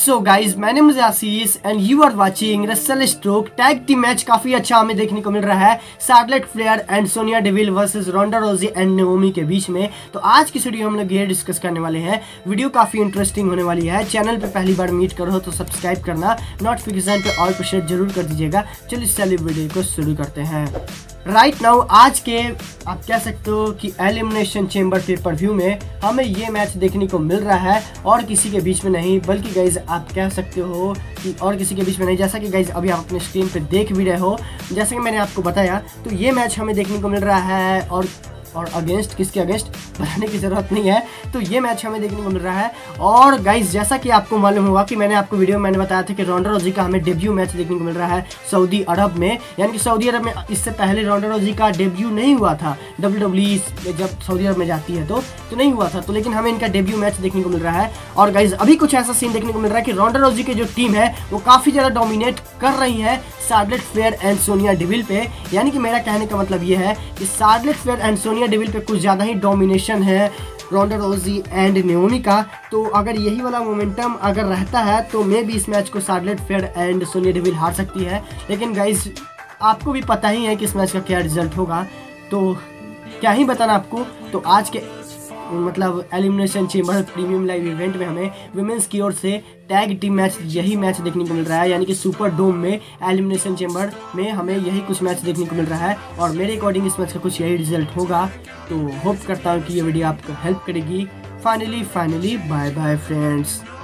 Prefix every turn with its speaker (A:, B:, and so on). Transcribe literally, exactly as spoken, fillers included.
A: सो guys मैंने मुझे Ashish and you are watching रसल स्ट्रोक टैग टीम मैच काफी अच्छा हमें देखने को मिल रहा है Charlotte Flair and Sonya Deville versus Ronda Rousey and Naomi के बीच में। तो आज की वीडियो हम लोग ये डिस्कस करने वाले हैं। वीडियो काफी इंटरेस्टिंग होने वाली है। चैनल पे पहली बार मीट करो तो सब्सक्राइब करना, नोटिफिकेशन पे ऑल पर शेयर जरूर कर दीजिएगा। चलिए चलिए वीडियो को शुरू करते हैं। राइट right नाउ आज के आप कह सकते हो कि एलिमिनेशन चेंबर पेपर व्यू में हमें ये मैच देखने को मिल रहा है और किसी के बीच में नहीं, बल्कि गाइज आप कह सकते हो कि और किसी के बीच में नहीं। जैसा कि गाइज अभी आप अपने स्क्रीन पे देख भी रहे हो, जैसे कि मैंने आपको बताया, तो ये मैच हमें देखने को मिल रहा है और और अगेंस्ट किसके अगेंस्ट बताने की ज़रूरत नहीं है। तो ये मैच हमें देखने को मिल रहा है। और गाइज जैसा कि आपको मालूम होगा कि मैंने आपको वीडियो में मैंने बताया था कि रोंडा रोजी का हमें डेब्यू मैच देखने को मिल रहा है सऊदी अरब में, यानी कि सऊदी अरब में इससे पहले रोंडा रोजी का डेब्यू नहीं हुआ था। डब्ल्यू डब्ल्यू ई जब सऊदी अरब में जाती है तो तो नहीं हुआ था, तो लेकिन हमें इनका डेब्यू मैच देखने को मिल रहा है। और गाइज अभी कुछ ऐसा सीन देखने को मिल रहा है कि रोंडा रोजी की जो टीम है वो काफ़ी ज़्यादा डोमिनेट कर रही है Charlotte Flair and Sonya Deville पे। यानी कि मेरा कहने का मतलब ये है कि Charlotte Flair and Sonya Deville पे कुछ ज़्यादा ही डोमिनेशन है रोंडा रोजी एंड नेओमी का। तो अगर यही वाला मोमेंटम अगर रहता है तो मे भी इस मैच को Charlotte Flair and Sonya Deville हार सकती है। लेकिन गाइज आपको भी पता ही है कि इस मैच का क्या रिजल्ट होगा, तो क्या ही बताना आपको। तो आज के मतलब elimination chamber premium live event में हमें विमेंस की ओर से टैग टीम मैच यही मैच देखने को मिल रहा है, यानी कि सुपर डोम में एलिमिनेशन चेंबर में हमें यही कुछ मैच देखने को मिल रहा है। और मेरे अकॉर्डिंग इस मैच का कुछ यही रिजल्ट होगा। तो होप करता हूँ कि ये वीडियो आपको हेल्प करेगी। Finally finally bye bye friends.